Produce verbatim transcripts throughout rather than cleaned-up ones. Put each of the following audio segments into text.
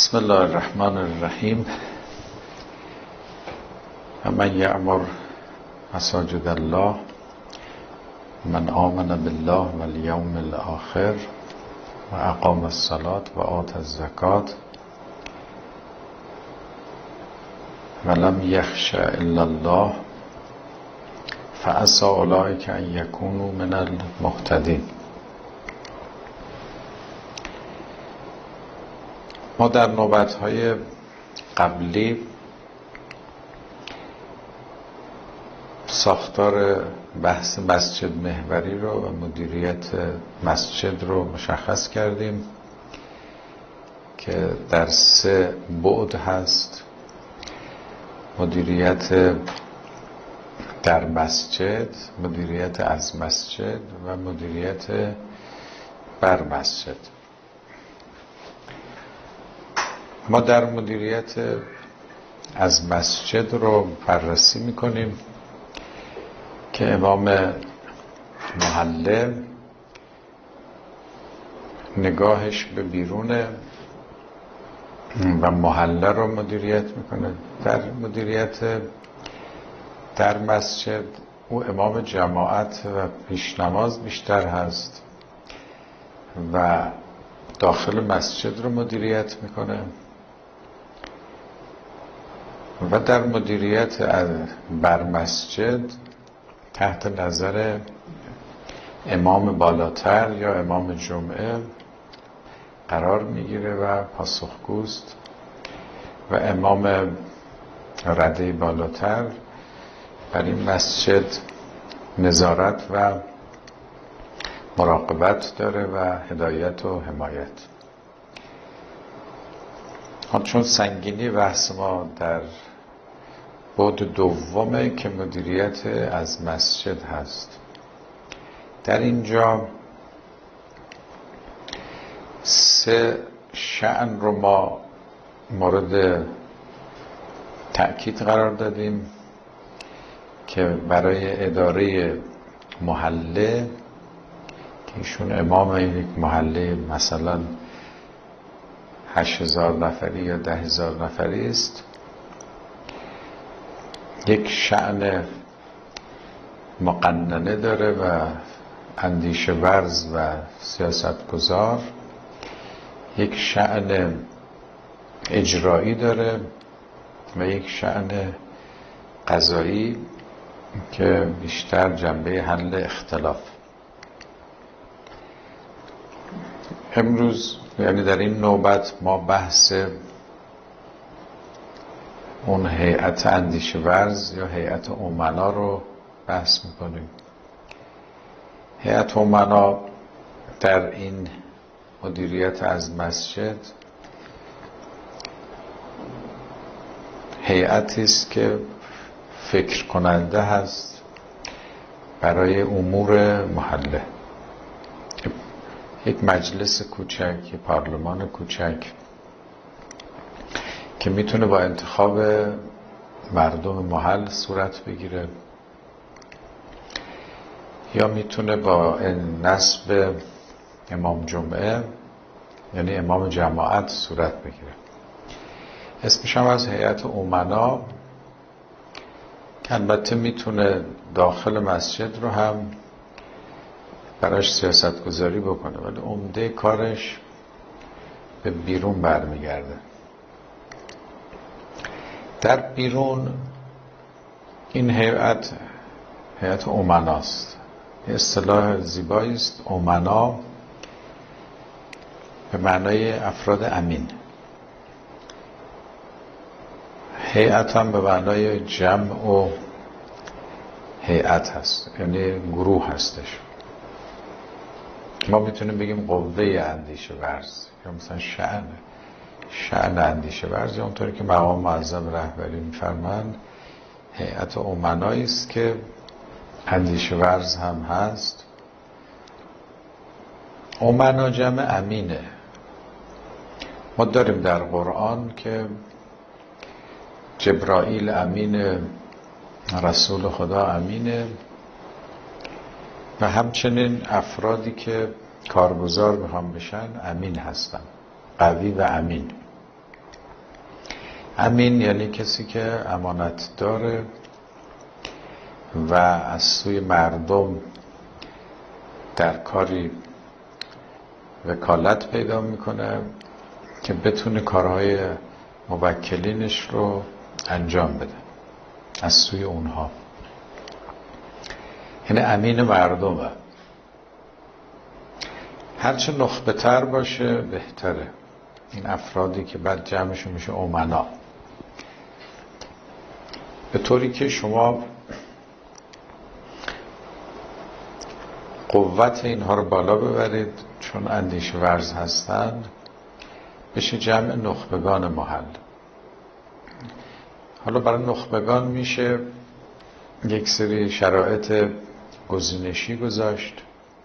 بسم الله الرحمن الرحیم. من یأمر مساجد الله من آمن بالله والیوم الآخر و اقام الصلاة و آت الزکات و لم یخش الا الله فعسى اولئک ان یکونوا من المهتدین. ما در نوبت‌های قبلی ساختار بحث مسجد محوری رو و مدیریت مسجد رو مشخص کردیم که در سه بعد هست: مدیریت در مسجد، مدیریت از مسجد و مدیریت بر مسجد. ما در مدیریت از مسجد رو بررسی میکنیم که امام محله نگاهش به بیرونه و محله رو مدیریت میکنه. در مدیریت در مسجد او امام جماعت و پیشنماز بیشتر هست و داخل مسجد رو مدیریت میکنه و در مدیریت بر مسجد تحت نظر امام بالاتر یا امام جمعه قرار میگیره و پاسخگوست و امام رده بالاتر بر این مسجد نظارت و مراقبت داره و هدایت و حمایت. چون سنگینی بحث ما در بعد دومه که مدیریت از مسجد هست، در اینجا سه شأن رو ما مورد تأکید قرار دادیم که برای اداره محله که ایشون امام یک محله مثلا هشت هزار نفری یا ده هزار نفری است، یک شأن مقننه داره و اندیشه ورز و سیاستگزار، یک شأن اجرایی داره و یک شأن قضایی که بیشتر جنبه حل اختلاف. امروز یعنی در این نوبت ما بحث اون هیئت اندیشه ورز یا هیئت امنا رو بحث میکنیم. هیئت امنا در این مدیریت از مسجد هیئتی است که فکر کننده هست برای امور محله، یک مجلس کوچک، یک پارلمان کوچک که میتونه با انتخاب مردم محل صورت بگیره یا میتونه با نصب امام جمعه یعنی امام جماعت صورت بگیره. اسمش هم از هیئت امنا که البته میتونه داخل مسجد رو هم براش سیاست گذاری بکنه، ولی عمده کارش به بیرون برمیگرده. در بیرون این هیئت هیئت امناست. اصطلاح زیبایی است. امنا به معنای افراد امین، هیئت هم به معنای جمع و هیئت هست، یعنی گروه هستش. ما میتونیم بگیم قوه اندیشه ورز یا مثلا شأن شأن اندیشه ورز، یا اونطوری که مقام معظم رهبری میفرمایند هیئت امنایی است که اندیشه ورز هم هست. امنا جمع امینه. ما داریم در قرآن که جبرائیل امینه، رسول خدا امینه و همچنین افرادی که کارگزار میخوام بشن امین هستن، قوی و امین. امین یعنی کسی که امانت داره و از سوی مردم در کاری وکالت پیدا میکنه که بتونه کارهای موکلینش رو انجام بده از سوی اونها. یعنی امین مردمه. هرچه نخبه تر باشه بهتره. این افرادی که بعد جمعشون میشه امنا، به طوری که شما قوت اینها رو بالا ببرید، چون اندیشه ورز هستند، بشه جمع نخبگان محل. حالا برای نخبگان میشه یک سری شرایط گزینشی گذاشت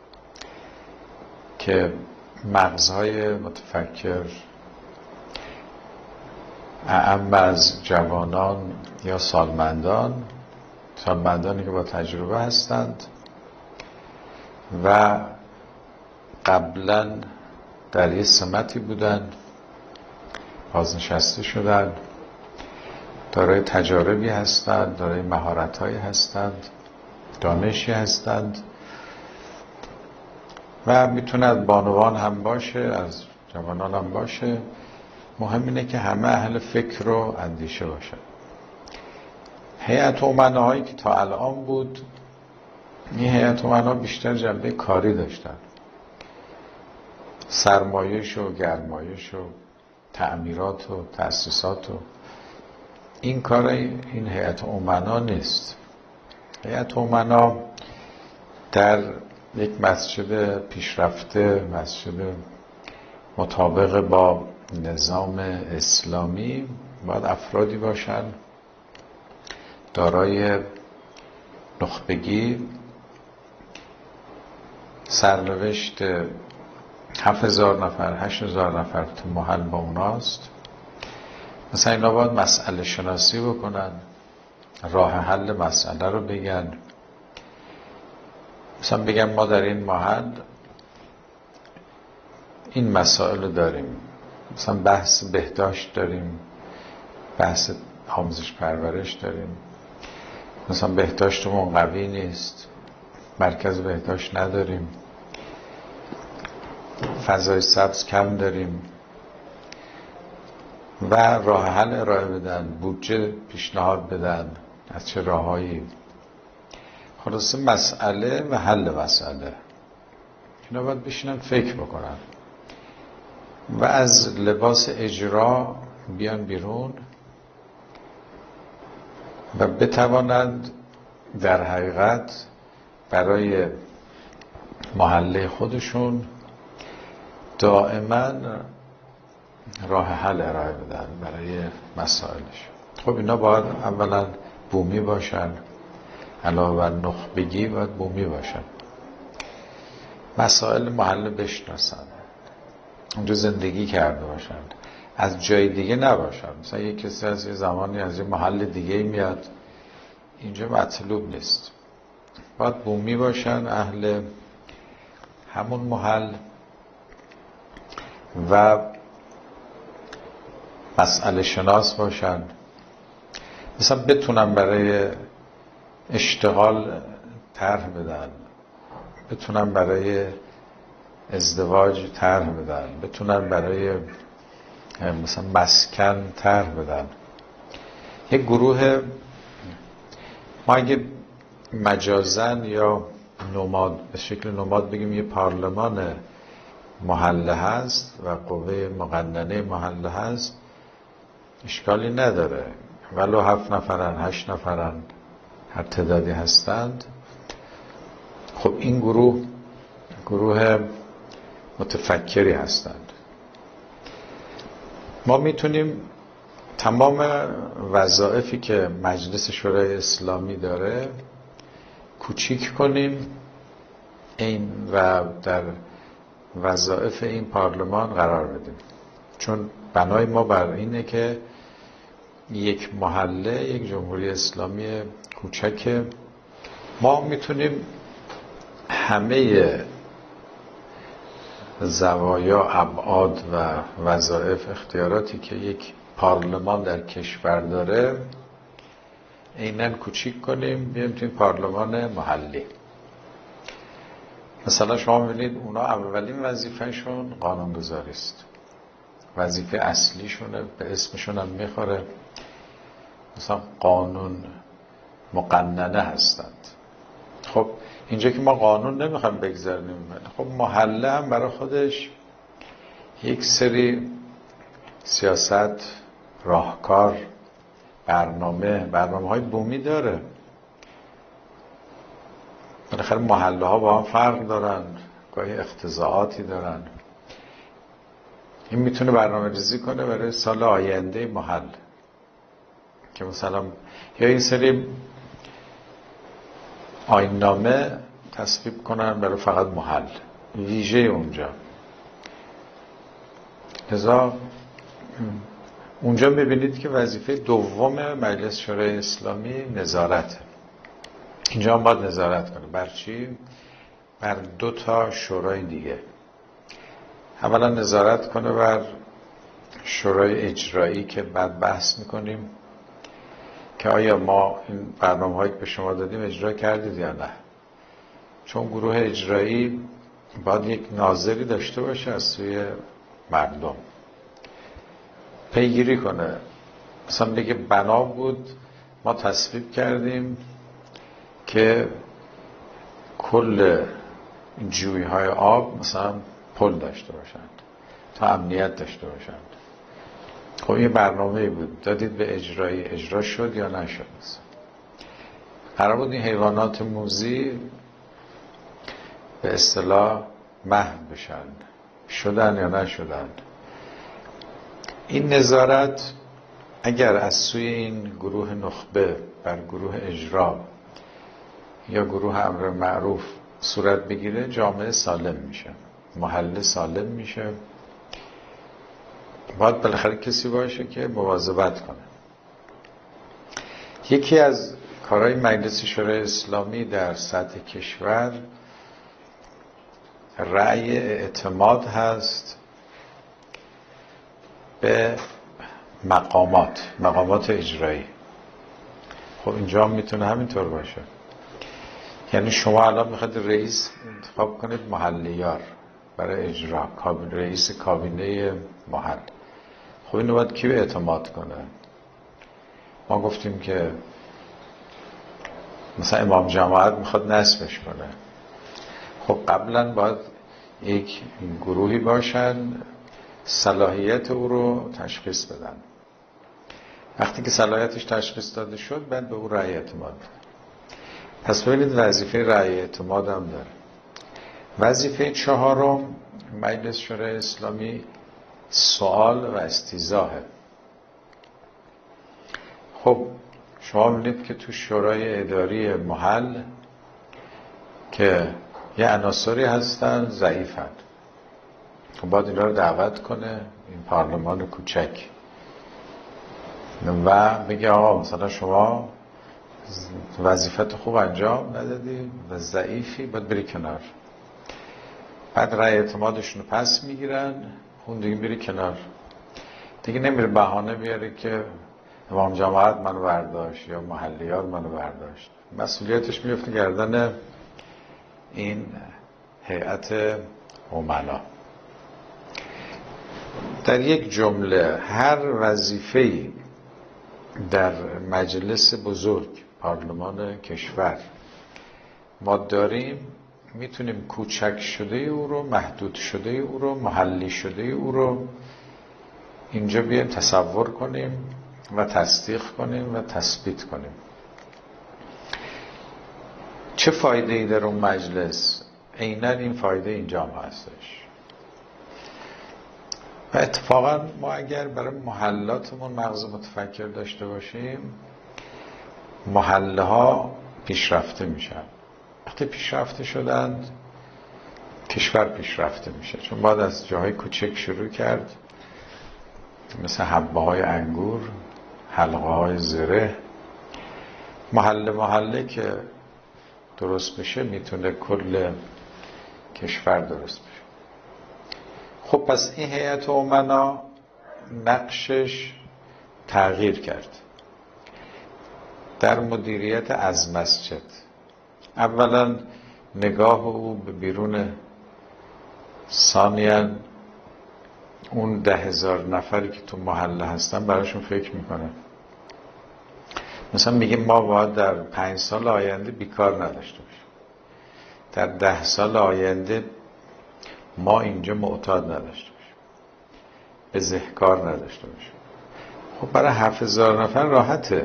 که مغزهای متفکر اعم از جوانان یا سالمندان، سالمندانی که با تجربه هستند و قبلا در یه سمتی بودن، بازنشسته شدن، دارای تجاربی هستند، دارای مهارت‌هایی هستند، دانشی هستند و میتونه از بانوان هم باشه، از جوانان هم باشه. مهم اینه که همه اهل فکر و اندیشه باشن. هیئت امناهایی که تا الان بود، این هیئت امنا بیشتر جنبه کاری داشتن، سرمایش و گرمایش و تعمیرات و تأسیسات و این کار این هیئت امنا نیست. هیئت امنا در یک مسجد پیشرفته، مسجد مطابق با نظام اسلامی، باید افرادی باشن دارای نخبگی. سرنوشت هفت هزار نفر، هشت هزار نفر تو محل با اوناست. مثلا اینا باید مسئله شناسی بکنن، راه حل مسئله رو بگن. مثلا بگن ما در این محل این مسائل رو داریم، مثلا بحث بهداشت داریم، بحث آموزش پرورش داریم، مثلا بهداشتمون قوی نیست، مرکز بهداشت نداریم، فضای سبز کم داریم و راه حل ارائه بدن، بودجه پیشنهاد بدن از چه راههایی. خلاصه مسئله و حل مسئله اینا باید بشینن فکر بکنن و از لباس اجرا بیان بیرون و بتوانند در حقیقت برای محله خودشون دائما راه حل ارائه بدن برای مسائلش. خب اینا باید اولا بومی باشن، علاوه بر نخبگی باید بومی باشن، مسائل محله بشناسن، اونجا زندگی کرده باشن، از جای دیگه نباشن. مثلا یک کسی از یه زمانی از یه محل دیگه میاد اینجا مطلوب نیست. باید بومی باشن، اهل همون محل و مسئله شناس باشن. مثلا بتونن برای اشتغال طرح بدن، بتونن برای ازدواج طرح بدن، بتونن برای مثلا مسکن طرح بدن. یک گروه، ما اگه مجازن یا نماد به شکل نماد بگیم یه پارلمان محله هست و قوه مقننه محله هست، اشکالی نداره، ولو هفت نفرن، هشت نفرن، هر تعدادی هستند. خب این گروه گروه متفکری هستند. ما میتونیم تمام وظایفی که مجلس شورای اسلامی داره کوچیک کنیم این و در وظایف این پارلمان قرار بدیم، چون بنای ما بر اینه که یک محله یک جمهوری اسلامی کوچکه. ما میتونیم همه زوایا، ابعاد و وظایف، اختیاراتی که یک پارلمان در کشور داره عیناً کوچیک کنیم بیایم توی پارلمان محلی. مثلا شما می‌بینید اونا اولین وظیفه‌شون قانونگذاری است، وظیفه اصلیشونه، به اسمشون هم میخوره، مثلا قانون مقننه هستند. خب اینجا که ما قانون نمیخوایم بگذاریم، خب محله هم برای خودش یک سری سیاست، راهکار، برنامه برنامه های بومی داره. بالاخره محله ها با هم فرق دارن، گاهی اختزاعاتی دارن. این میتونه برنامه ریزی کنه برای سال آینده محل، که مثلا یا این سری آیین‌نامه تصویب کنن برای فقط محل ویژه اونجا. لذا اونجا میبینید که وظیفه دوم مجلس شورای اسلامی نظارته. اینجا هم باید نظارت کنه. بر چی؟ بر دو تا شورای دیگه. اولا نظارت کنه بر شورای اجرایی که بعد بحث میکنیم که آیا ما این برنامه هایی که به شما دادیم اجرا کردید یا نه. چون گروه اجرایی باید یک ناظری داشته باشه از سوی مردم، پیگیری کنه. مثلا بگه بنا بود ما تصویب کردیم که کل جویی های آب مثلا پل داشته باشند تا امنیت داشته باشند. خب این برنامه بود، دادید به اجرایی، اجرا شد یا نشد؟ قرار بود این حیوانات موذی به اصطلاح محو بشن، شدن یا نشدن؟ این نظارت اگر از سوی این گروه نخبه بر گروه اجرا یا گروه امر معروف صورت بگیره، جامعه سالم میشه، محله سالم میشه. باید بالاخره کسی باشه که مواظبت کنه. یکی از کارهای مجلس شورای اسلامی در سطح کشور رأی اعتماد هست به مقامات مقامات اجرایی. خب اینجا هم میتونه همینطور باشه. یعنی شما الان میخواید رئیس انتخاب کنید محلیار برای اجرا، رئیس کابینه محل. خب اینو باید کی اعتماد کنه؟ ما گفتیم که مثلا امام جماعت میخواد نصبش کنه. خب قبلا باید یک گروهی باشن صلاحیت او رو تشخیص بدن. وقتی که صلاحیتش تشخیص داده شد بعد به او رأی اعتماد بده. پس ببینید وظیفه رأی اعتماد هم داره. وظیفه چهارم مجلس شورای اسلامی سوال و استیضاحه. خب شما می‌بینید که تو شورای اداری محل که یه عناصری هستن ضعیفن، خب باید اینا رو دعوت کنه این پارلمان کوچک و بگه آقا مثلا شما وظیفت خوب انجام ندادی و ضعیفی، باید بری کنار. بعد رأی اعتمادشون رو پس میگیرن، اون دیگه بری کنار، دیگه نمیره بهانه بیاره که امام جماعت منو برداشت یا محلیات منو برداشت. مسئولیتش میفته گردن این هیئت امنا. در یک جمله هر وظیفه‌ای در مجلس بزرگ پارلمان کشور ما داریم، میتونیم کوچک شده او رو، محدود شده او رو، محلی شده او رو اینجا بیایم تصور کنیم و تصدیق کنیم و تثبیت کنیم. چه فایده ای در اون مجلس؟ عیناً این فایده اینجا هم هستش. و اتفاقا ما اگر برای محلاتمون مغز متفکر داشته باشیم، محله ها پیشرفته میشن. وقتی پیشرفته شدند کشور پیشرفته میشه، چون باید از جاهای کوچک شروع کرد، مثل حبه های انگور، حلقه های زره. محله محله که درست بشه میتونه کل کشور درست بشه. خب پس این هیئت امنا نقشش تغییر کرد در مدیریت از مسجد. اولا نگاه او به بیرون، ثانیاً اون ده هزار نفری که تو محله هستن براشون فکر میکنه. مثلا میگه ما باید در پنج سال آینده بیکار نداشته باشیم، در ده سال آینده ما اینجا معتاد نداشته باشیم، بزهکار نداشته باشیم. خب برای هفت هزار نفر راحته.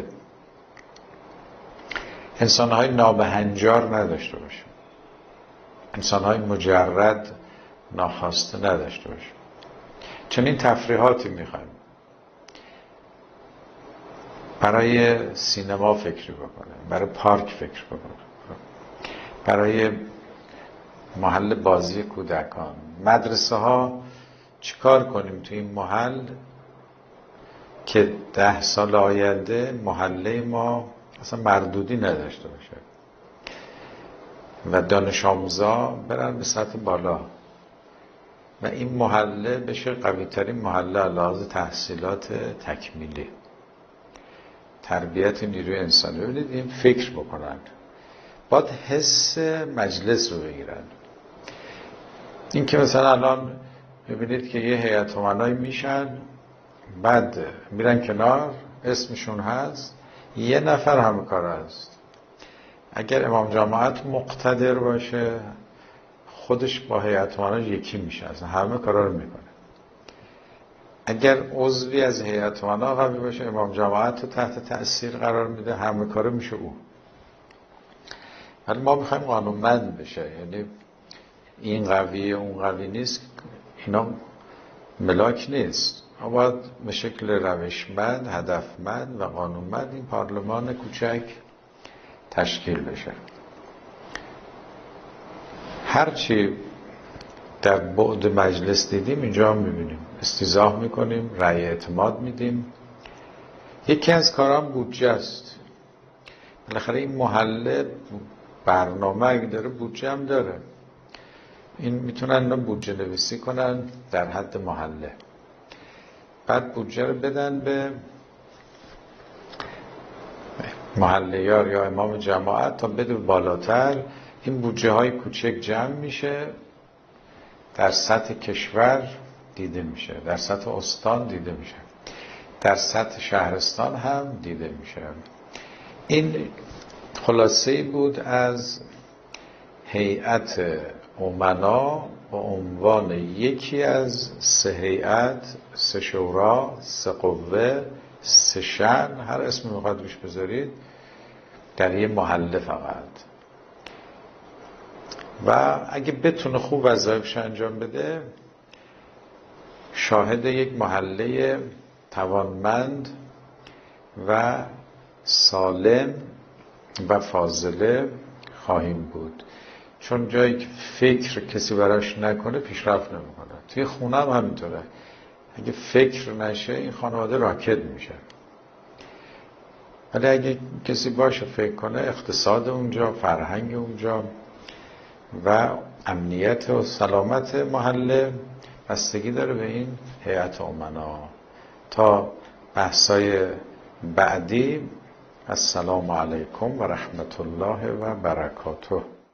انسانهای نابهنجار نداشته باشیم، انسانهای مجرد ناخواسته نداشته باشیم. چنین تفریحاتی میخوایم. برای سینما فکر بکنه، برای پارک فکر بکنه، برای محل بازی کودکان. مدرسه ها چیکار کنیم تو این محل که ده سال آینده محله ما اصلا مردودی نداشته باشه و دانش آموزا برن به سطح بالا و این محله بشه قوی ترین محله علاوه تحصیلات تکمیلی، تربیت نیروی انسانی. ببینید این فکر بکنن، باید حس مجلس رو بگیرن. این که مثلا الان ببینید که یه هیئت امنایی میشن، بعد میرن کنار، اسمشون هست، یه نفر همه کار هست. اگر امام جماعت مقتدر باشه خودش با هیئت امنا یکی میشه، اصلا همه کارا رو میکنه. اگر عضوی از هیئت امنا قوی باشه امام جماعت رو تحت تأثیر قرار میده، همه کاره میشه او. ولی ما میخوایم قانونمند بشه، یعنی این قویه اون قوی نیست، اینا ملاک نیست. ما باید به شکل روشمند، هدفمند و قانونمند این پارلمان کوچک تشکیل بشه. هرچی در بعد مجلس دیدیم اینجا هم میبینیم، استیضاح میکنیم، رأی اعتماد میدیم. یکی از کارام بودجه است. بالاخره این محله برنامه اگه داره بودجه هم داره، این میتونن اینا بودجه نویسی کنن در حد محله، بعد بودجه رو بدن به محله‌یار یا امام جماعت تا بده بالاتر. این بودجه های کوچک جمع میشه، در سطح کشور دیده میشه، در سطح استان دیده میشه، در سطح شهرستان هم دیده میشه. این خلاصه‌ای بود از هیئت امنا به عنوان یکی از سه هیئت، سه شورا، سه قوه، سه شأن، هر اسمی میخواد روش بذارید، در یه محله فقط. و اگه بتونه خوب وظایفش انجام بده، شاهد یک محله توانمند و سالم و فاضله خواهیم بود. چون جایی که فکر کسی براش نکنه پیشرفت نمیکنه. توی خونه هم همینطوره، اگه فکر نشه این خانواده راکد میشه. ولی اگه کسی باشه فکر کنه، اقتصاد اونجا، فرهنگ اونجا و امنیت و سلامت محله بستگی داره به این هیئت امنا. تا بحثای بعدی، السلام علیکم و رحمت الله و برکاته.